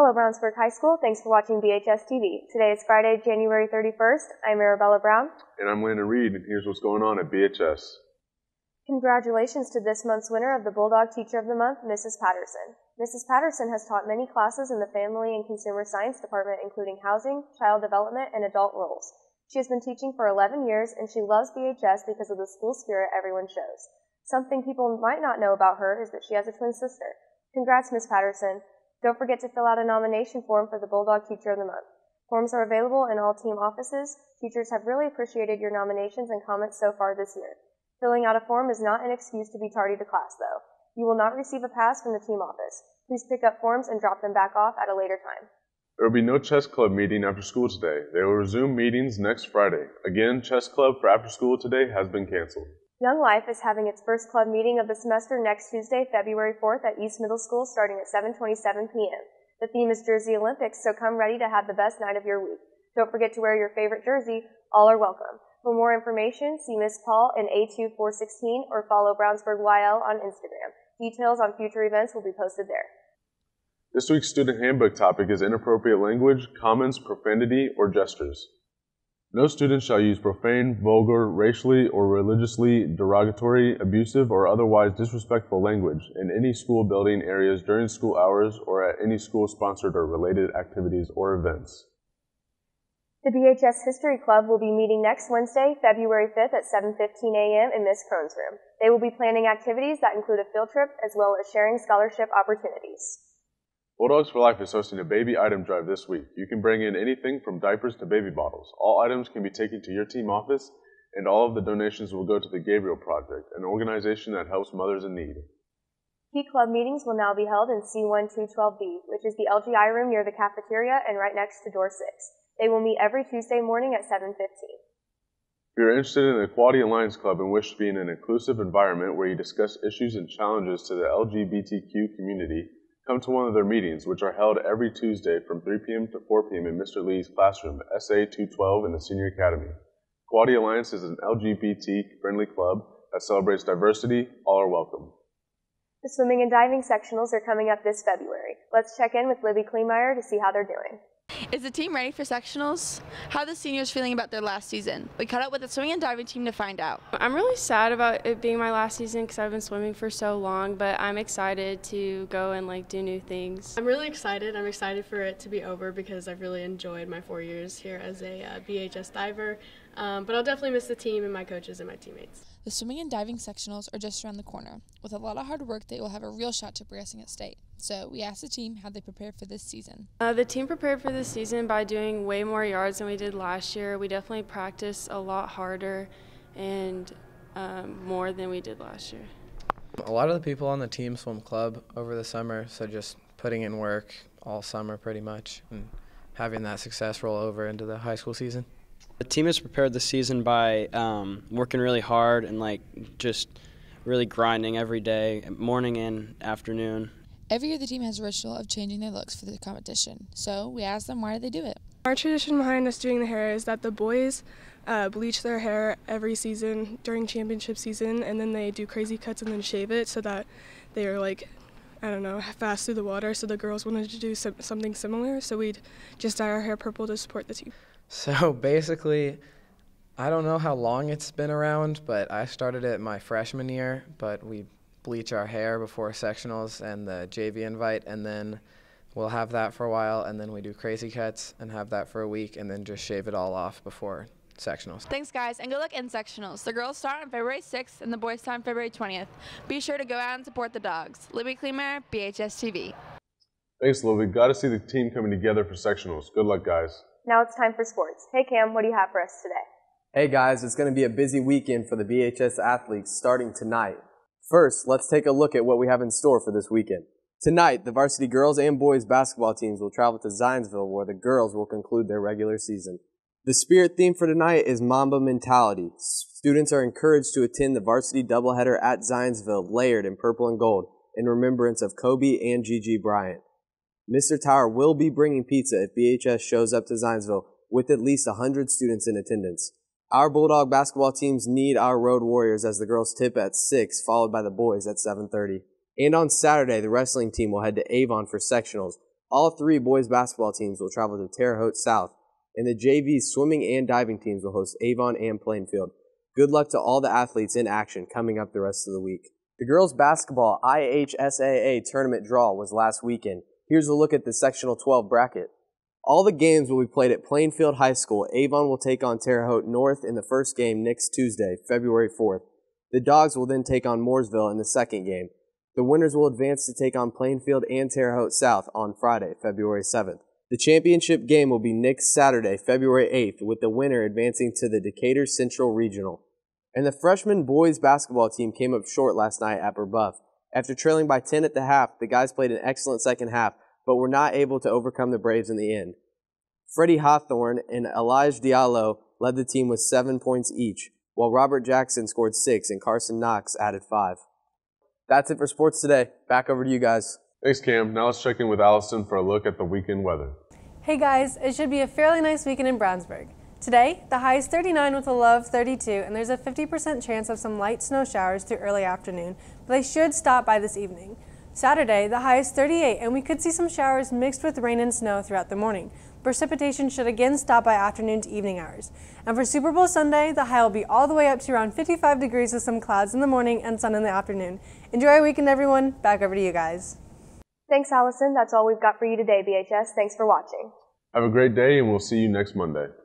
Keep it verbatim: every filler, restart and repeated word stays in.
Hello, Brownsburg High School. Thanks for watching B H S T V. Today is Friday, January thirty-first. I'm Arabella Brown. And I'm Landon Reed, and here's what's going on at B H S. Congratulations to this month's winner of the Bulldog Teacher of the Month, Missus Patterson. Missus Patterson has taught many classes in the Family and Consumer Science Department, including housing, child development, and adult roles. She has been teaching for eleven years, and she loves B H S because of the school spirit everyone shows. Something people might not know about her is that she has a twin sister. Congrats, Miz Patterson. Don't forget to fill out a nomination form for the Bulldog Teacher of the Month. Forms are available in all team offices. Teachers have really appreciated your nominations and comments so far this year. Filling out a form is not an excuse to be tardy to class, though. You will not receive a pass from the team office. Please pick up forms and drop them back off at a later time. There will be no chess club meeting after school today. They will resume meetings next Friday. Again, chess club for after school today has been canceled. Young Life is having its first club meeting of the semester next Tuesday, February fourth at East Middle School starting at seven twenty-seven p m The theme is Jersey Olympics, so come ready to have the best night of your week. Don't forget to wear your favorite jersey. All are welcome. For more information, see Miz Paul in A two four sixteen or follow Brownsburg Y L on Instagram. Details on future events will be posted there. This week's student handbook topic is inappropriate language, comments, profanity, or gestures. No student shall use profane, vulgar, racially or religiously derogatory, abusive, or otherwise disrespectful language in any school building areas during school hours or at any school-sponsored or related activities or events. The B H S History Club will be meeting next Wednesday, February fifth at seven fifteen a m in Miz Crone's room. They will be planning activities that include a field trip as well as sharing scholarship opportunities. Bulldogs for Life is hosting a baby item drive this week. You can bring in anything from diapers to baby bottles. All items can be taken to your team office, and all of the donations will go to the Gabriel Project, an organization that helps mothers in need. Key club meetings will now be held in C one two twelve B, which is the L G I room near the cafeteria and right next to door six. They will meet every Tuesday morning at seven fifteen. If you're interested in the Equality Alliance Club and wish to be in an inclusive environment where you discuss issues and challenges to the L G B T Q community, come to one of their meetings, which are held every Tuesday from three p m to four p m in Mister Lee's classroom, S A two twelve in the Senior Academy. Equality Alliance is an L G B T-friendly club that celebrates diversity. All are welcome. The swimming and diving sectionals are coming up this February. Let's check in with Libby Kleemeyer to see how they're doing. Is the team ready for sectionals? How are the seniors feeling about their last season? We caught up with the swimming and diving team to find out. I'm really sad about it being my last season because I've been swimming for so long, but I'm excited to go and like do new things. I'm really excited. I'm excited for it to be over because I've really enjoyed my four years here as a uh, B H S diver, um, but I'll definitely miss the team and my coaches and my teammates. The swimming and diving sectionals are just around the corner. With a lot of hard work, they will have a real shot to progressing at state. So we asked the team how they prepared for this season. Uh, the team prepared for this season by doing way more yards than we did last year. We definitely practiced a lot harder and um, more than we did last year. A lot of the people on the team swim club over the summer, so just putting in work all summer pretty much and having that success roll over into the high school season. The team has prepared the season by um, working really hard and like just really grinding every day, morning and afternoon. Every year the team has a ritual of changing their looks for the competition, so we asked them why do they do it. Our tradition behind us doing the hair is that the boys uh, bleach their hair every season during championship season, and then they do crazy cuts and then shave it so that they are like, I don't know, fast through the water. So the girls wanted to do some, something similar, so we'd just dye our hair purple to support the team. So basically, I don't know how long it's been around, but I started it my freshman year, but we bleach our hair before sectionals and the J V invite, and then we'll have that for a while, and then we do crazy cuts and have that for a week, and then just shave it all off before sectionals. Thanks, guys, and good luck in sectionals. The girls start on February sixth and the boys start on February twentieth. Be sure to go out and support the dogs. Libby Kleemeyer, B H S T V. Thanks, Libby. Got to see the team coming together for sectionals. Good luck, guys. Now it's time for sports. Hey Cam, what do you have for us today? Hey guys, it's going to be a busy weekend for the B H S athletes starting tonight. First, let's take a look at what we have in store for this weekend. Tonight, the varsity girls and boys basketball teams will travel to Zionsville, where the girls will conclude their regular season. The spirit theme for tonight is Mamba Mentality. Students are encouraged to attend the varsity doubleheader at Zionsville, layered in purple and gold, in remembrance of Kobe and Gigi Bryant. Mister Tower will be bringing pizza if B H S shows up to Zionsville with at least one hundred students in attendance. Our Bulldog basketball teams need our road warriors as the girls tip at six, followed by the boys at seven thirty. And on Saturday, the wrestling team will head to Avon for sectionals. All three boys basketball teams will travel to Terre Haute South, and the J V swimming and diving teams will host Avon and Plainfield. Good luck to all the athletes in action coming up the rest of the week. The girls basketball I H S A A tournament draw was last weekend. Here's a look at the sectional twelve bracket. All the games will be played at Plainfield High School. Avon will take on Terre Haute North in the first game next Tuesday, February fourth. The Dogs will then take on Mooresville in the second game. The winners will advance to take on Plainfield and Terre Haute South on Friday, February seventh. The championship game will be next Saturday, February eighth, with the winner advancing to the Decatur Central Regional. And the freshman boys basketball team came up short last night at Brebeuf. After trailing by ten at the half, the guys played an excellent second half, but were not able to overcome the Braves in the end. Freddie Hawthorne and Elijah Diallo led the team with seven points each, while Robert Jackson scored six and Carson Knox added five. That's it for sports today. Back over to you guys. Thanks, Cam. Now let's check in with Allison for a look at the weekend weather. Hey guys, it should be a fairly nice weekend in Brownsburg. Today, the high is thirty-nine with a low of thirty-two, and there's a fifty percent chance of some light snow showers through early afternoon, but they should stop by this evening. Saturday, the high is thirty-eight, and we could see some showers mixed with rain and snow throughout the morning. Precipitation should again stop by afternoon to evening hours. And for Super Bowl Sunday, the high will be all the way up to around fifty-five degrees with some clouds in the morning and sun in the afternoon. Enjoy your weekend, everyone. Back over to you guys. Thanks, Allison. That's all we've got for you today, B H S. Thanks for watching. Have a great day, and we'll see you next Monday.